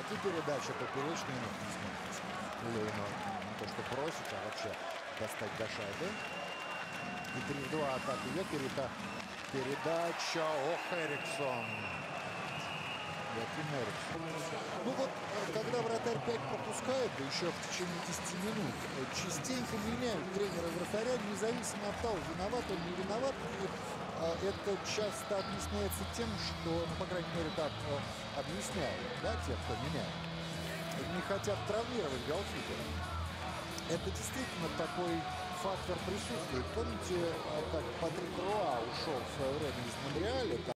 И передача поперечная не смотрится. Лейно не то что бросить, а вообще достать до шайбы. И 3-2 атаку Йокерита. Передача. Ох, Эриксон. Яким Эриксон. Ну вот, когда вратарь 5 пропускает, да еще в течение 10 минут, частенько меняют тренера вратаря, независимо от того, виноват он, не виноват. И это часто объясняется тем, что, ну, по крайней мере, так объясняют, да, те, кто меняет. Не хотят травмировать голкипера. Это действительно такой фактор присутствует. Помните, как Патрик Руа ушел в свое время из Монреаля?